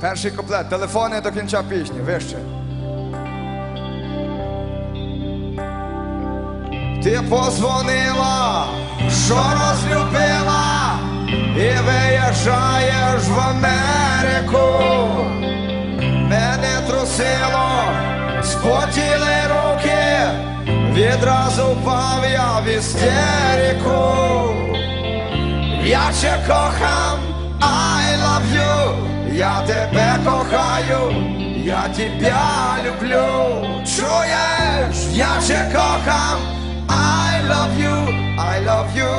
Перший куплет. Телефони до кінця пісні. Вище. Ти позвонила, що розлюбила, і виїжджаєш в Америку. Мене трусило, спотіли руки, відразу впав я в істерику. Я ще кохам, I love you, я тебе кохаю, я тебя люблю. Чуєш? Я ще кохам, I love you, I love you.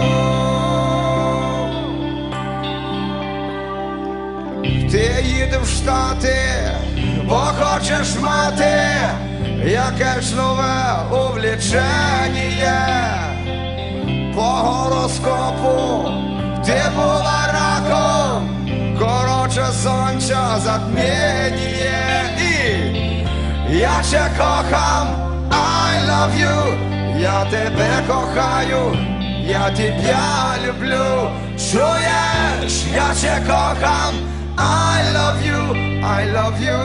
Ти їдеш в Штати, бо хочеш мати якесь нове увлічення. По гороскопу ти була раком, короче, сонця затміння. І я ще кохам, I love you, я тебе кохаю, я тебя люблю. Чуєш? Я ще кохам, I love you, I love you.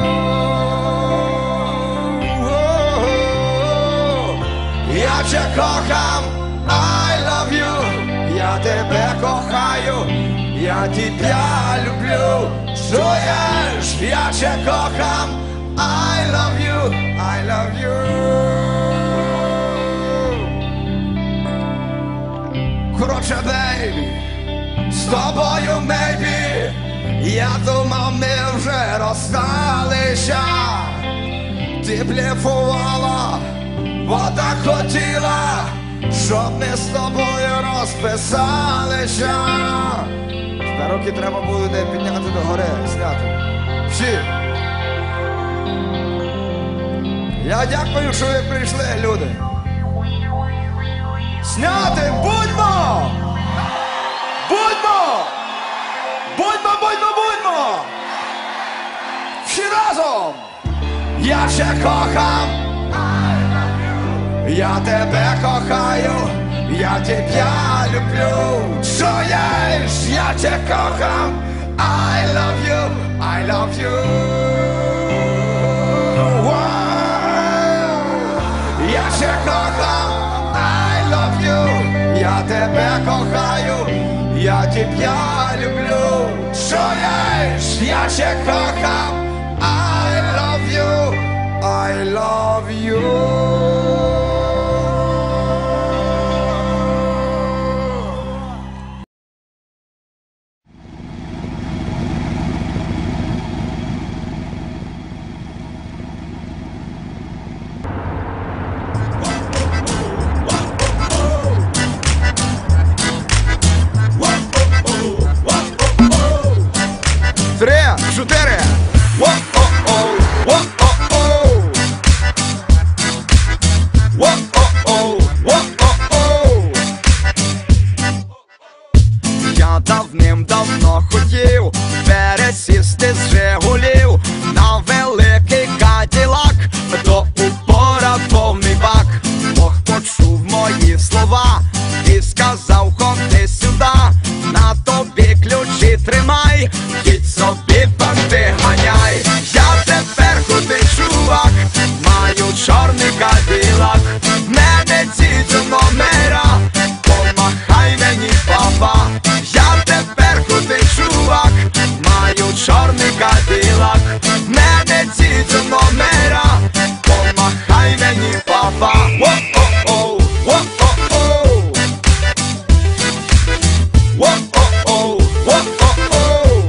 Я ще кохам, I love you, я тебе кохаю, я тебя люблю. Чуєш? Я ще кохам, I love you, I love you. Короче, бейбі, з тобою, мейбі, я думав, ми вже розсталися. Ти блефувала, бо так хотіла, щоб ми з тобою розписалися. Тепер руки треба буде підняти догори, зняти. Всі. Я дякую, що ви прийшли, люди. Зняти, будьмо! Будьмо! Будьмо, будьмо, будьмо! Всі разом! Я ще кохам, я тебе кохаю, я тебя люблю. Чуєш? Я тебе кохам, I love you, I love you. Я ще кохам, I love you, я тебе кохаю, я тебя люблю. Чуєш? Я ще кохам, I love you, I love you. Три, чотири. Во-о-о, во-о-о. Во-о-о, во-о-о. Я давним-давно хотів пересісти з Жигулів на великий Каділак, до упора повний бак. Бог почув мої слова і сказав: ходи сюди, на тобі ключі тримай, їдь собі, банди ганяй. Я тепер худий чувак, маю чорний Каділак. Мене ці номера, помахай мені, папа. Я тепер худий чувак, маю чорний Каділак. Мене ці номера, помахай мені, папа. О-о-о, о-о-о. О-о-о, о-о-о.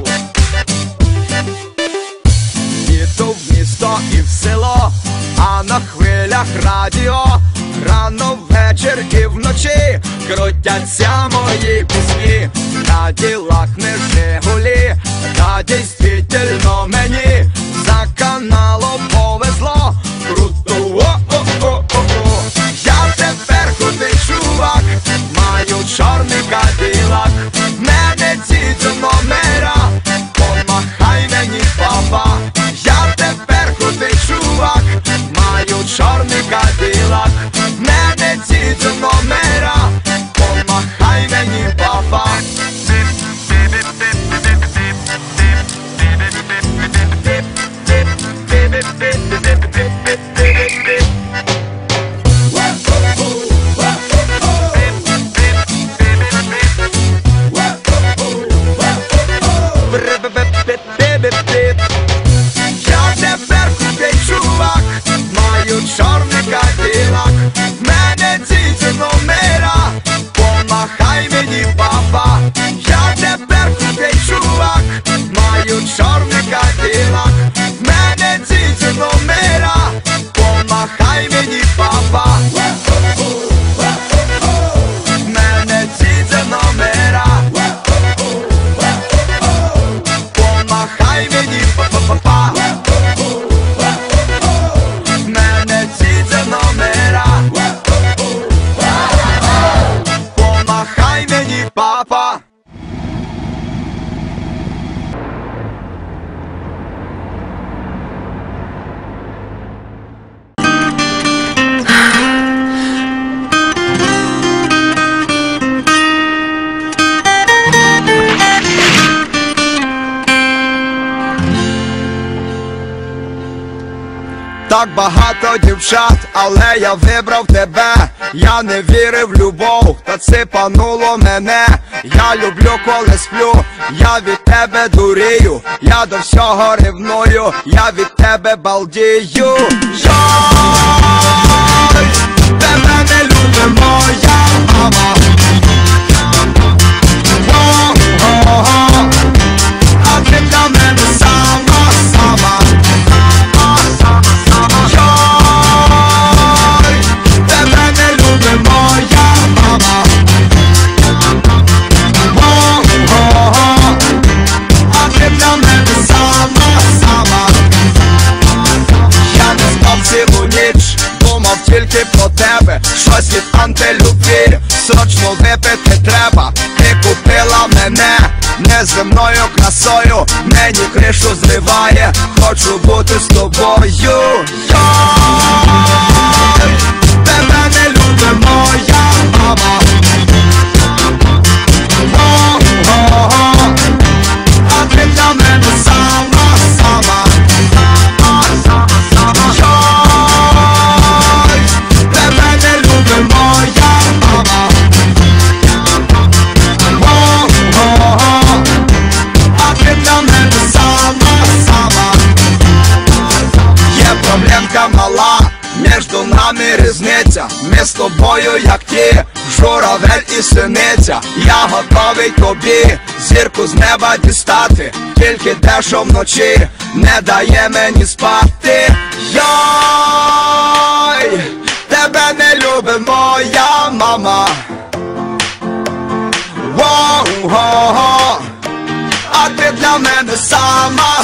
Їду в місто і в село, а на хвилях радіо рано ввечір і вночі крутяться мої пісні. Каділак не Жигулі, та дійсно мені за каналом повезло. Круто, о-о-о-о-о. Я тепер худий чувак, маю чорний Каділак. Мене ці номера, помахай мені, папа. Я тепер худий чувак, маю чорний Каділак. Мене ці номера, помахай мені, папа. мені папа, я тепер крутий чувак, маю чорний кадилак, в мене ці номера, помахай мені папа, в мене ці номера, помахай мені папа, в мене ці номера, помахай мені папа. Так багато дівчат, але я вибрав тебе. Я не вірив в любов, та ципануло мене. Я люблю, коли сплю, я від тебе дурію, я до всього ревную, я від тебе балдію. Йой, тебе не любить моя мама. О-о-о, а ти для мене сама. Йой, тебе не любить моя мама. О-о-о, а ти для мене сама. Я не спав цілу ніч, думав тільки про тебе. Щось від антилюбві срочно випити треба. Ти купила мене неземною красою, мені кришу зриває, хочу бути з тобою. Йой, тебе не любить моя мама. О-о-о, а ти для мене сама. Йой, тебе не любить моя мама. О-о-о, а ти для мене сама. Є проблемка мала, між нами різниця. Ми з тобою як ті, журавель і синиця. Я готовий тобі зірку з неба дістати, тільки те, що вночі не дає мені спати. Йой, тебе не любить моя мама. Воу-го-го, а ти для мене сама.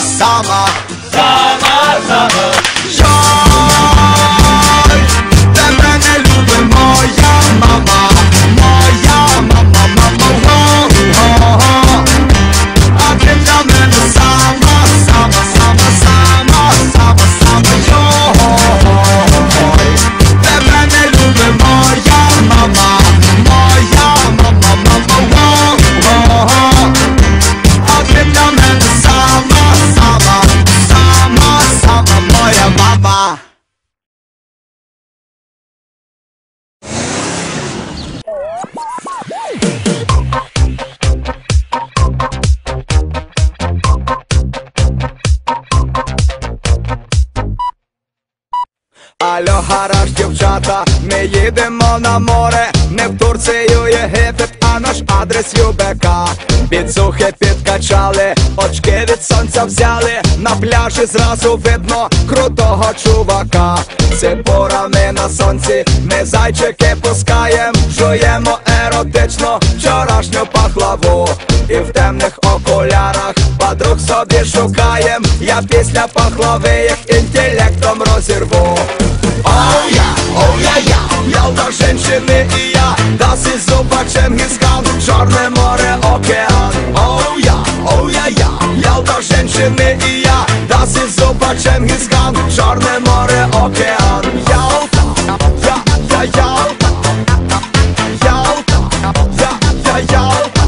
Йой, тебе не любить моя мама. Воу-го-го, а ти для мене сама. Йой, тебе не любить моя мама. А ти для мене сама моя мама. Алло, гараж, дівчата, ми їдемо на море, не в Турцію, Єгипет, а наш адрес ЮБК. Підсухи підкачали, очки від сонця взяли, на пляжі зразу видно крутого чувака. Ципурами на сонці ми зайчики пускаєм, жуємо еротично вчорашню пахлаву. І в темних окулярах подруг собі шукаєм, я після пахлави їх інтелектом розірву. Оу-я, Ялта, женщини і я, das ist super Чингис-хан, Чорне море, океан. Оу-я, Ялта, женщини і я, das ist super Чингис-хан, Чорне море, океан. Ялта, Ялта, Ялта, Ялта,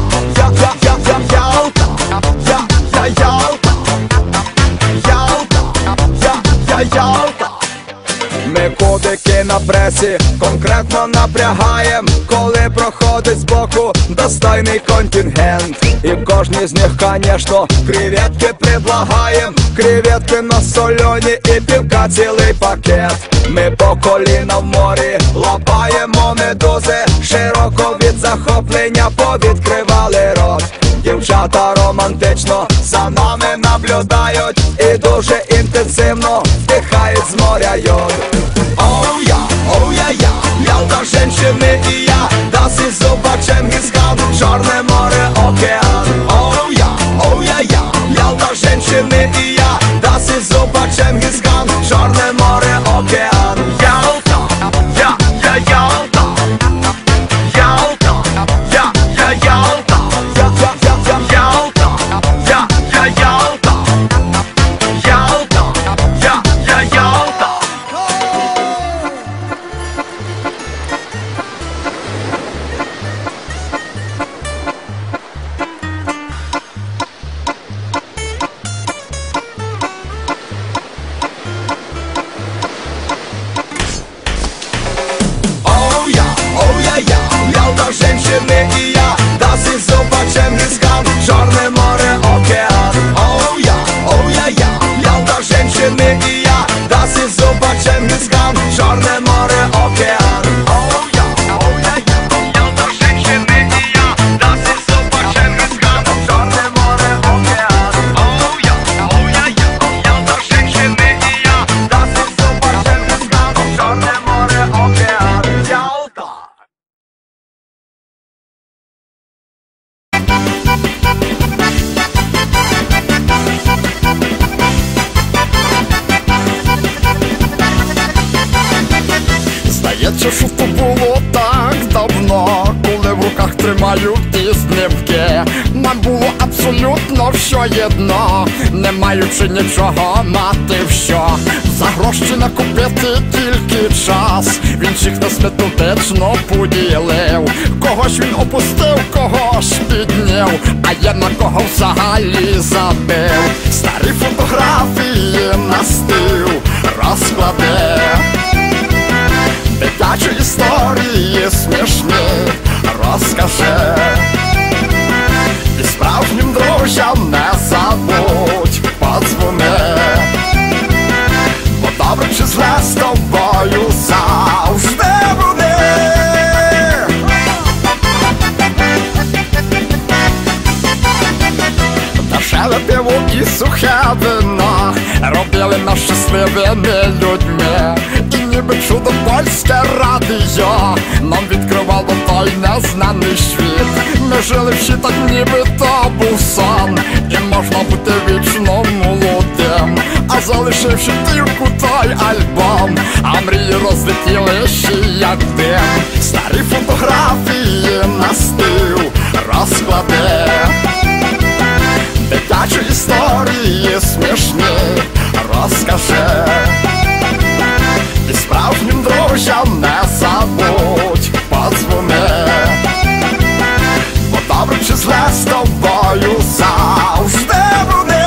Ялта. Ми кодики на пресі конкретно напрягаєм, коли проходить збоку достойний контингент. І в кожній з них, конечно, креветки предлагаєм, креветки на солені і півка цілий пакет. Ми по коліна в морі лапаємо медузи, широко від захоплення повідкривали рот. Дівчата романтично за нами наблюдають і дуже інтенсивно вдихають з моря йод. Оу я, Ялта, женщини і я, das ist super Genghis Khan, Чорне море, океан. Оу я, Ялта, женщини і я, das ist super Genghis Khan, Чорне море, океан. Ялта, Ялта, Ялта, Ялта, Ялта, Ялта, Ялта. Ялта, женщины и я, das ist super Genghis Khan, Чорне море, океан. Оу я, Ялта, женщины и я, das ist super Genghis Khan, Чорне море, океан. Оу я, Ялта, женщины и я, das ist super Genghis Khan, Чорне море, океан. Оу я, Ялта, женщины и я, das ist super Genghis Khan, Чорне море, океан. Ялта. Здається, що то було так давно, коли в руках тримаю ті знімки. Нам було абсолютно все єдно, не маючи нічого мати що. За гроші накупити тільки час, він всіх нас методично поділив. Когось він опустив, когось підняв, а я на кого взагалі забив. Старі фотографії на стіл розкладе, дитячі історії смішні розкаже. І справжнім друзям не забудь подзвони, бо добре чи зле з тобою завжди буде. Дешеве пиво і сухе вино робили нас щасливими людьми. Ніби чудо польське радіо нам відкривало той незнаний світ. Ми жили всі так, ніби то був сон, і можна бути вічно молодим. А залишивши тільки той альбом, а мрії розлетілися як дим. Старі фотографії на стіл розкладе, дитячі історії смішні розкаже. І справжнім друзям не забудь подзвони, бо добре чи зле з тобою завжди буде.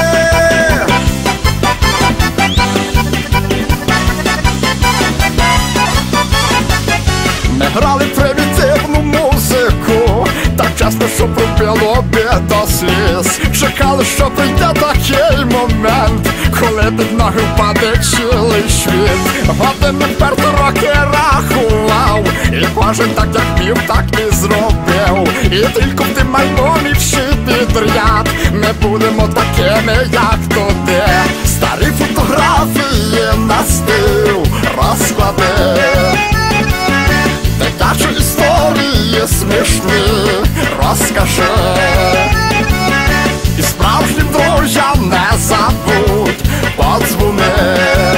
Ми грали примітивну музику, так часто, що пробило би до сліз. Чекали, що прийде такий момент, коли під ноги впаде цілий світ. Години вперто роки рахував, і кожен так як міг, так і зробив. І тільки в тим альбомі всі підряд ми будемо такими, як туди. Старі фотографії на стіл розклади, дитячі історії смішні розкажи. І справжнім друзям не забудь подзвони,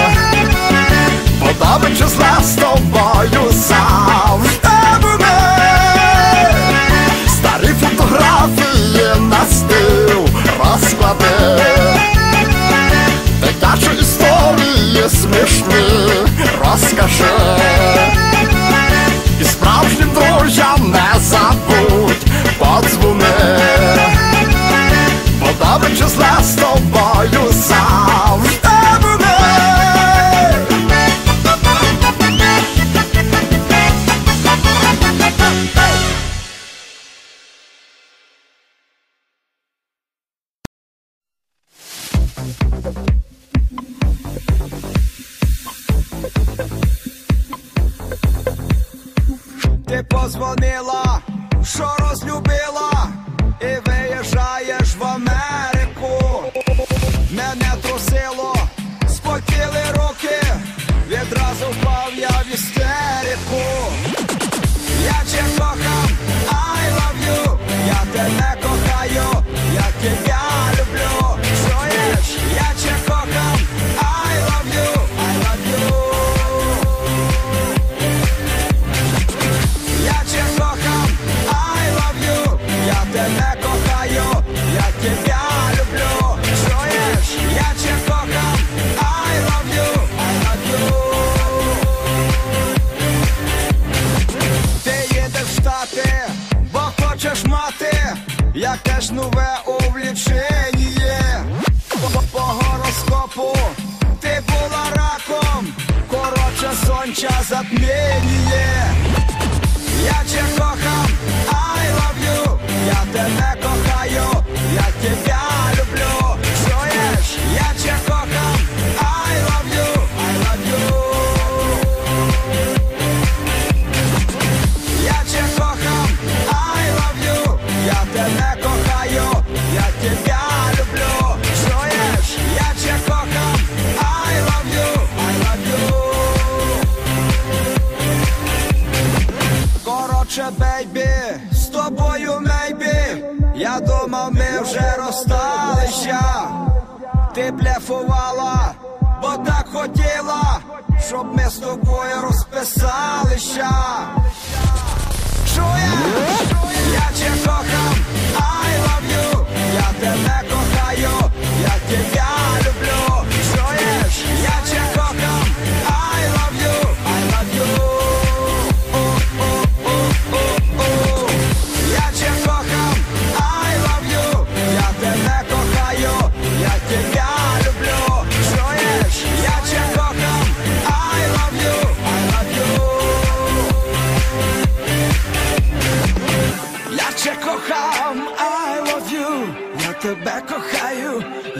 бо добре чи зле з тобою завжди буде. Старі фотографії на стіл розклади, дитячі історії смішні розкажи. І справжнім друзям не забудь подзвони, бо добре чи зле з тобою завжди буде. Ти і виїжджаєш в Америку. Мене трусило, спотіли руки, відразу впав я в істерику. Я тебе кохам, I love you, я тебе кохаю, я тебе люблю. Чуєш? Я тебе кохам, I love you, I love you. Я тебе кохам, I love you, я тебе кохаю, я тебе люблю. Чуєш? Я тебе кохам, I love you, I love you. Ти їдеш в Штати, бо хочеш мати якесь нове увлічення. По гороскопу ти була раком, коротше сонця затміння. Я тебе кохам, I love you, я тебе кохаю, я тебе люблю. Чуєш? Я тебе кохам, I love you, I love you. Я тебе кохам, I love you, я тебе кохаю, я тебе люблю. Чуєш? Я тебе кохам, I love you, I love you. Коротше, бейбі, з тобою мейбі, я думав, ми вже розсталися. Ти блефувала, бо так хотіла, щоб ми з тобою розписалися. Чуєш? Я тебе кохам, I love you, я тебе кохаю, я тебе люблю. Чуєш? Я тебе кохам, I love you, I love you. Я тебе кохам, I love you, я тебе кохаю, я тебе люблю. Чуєш? Я тебе кохам, I love you, I love you. Я тебе кохам, I love you, я тебе кохаю,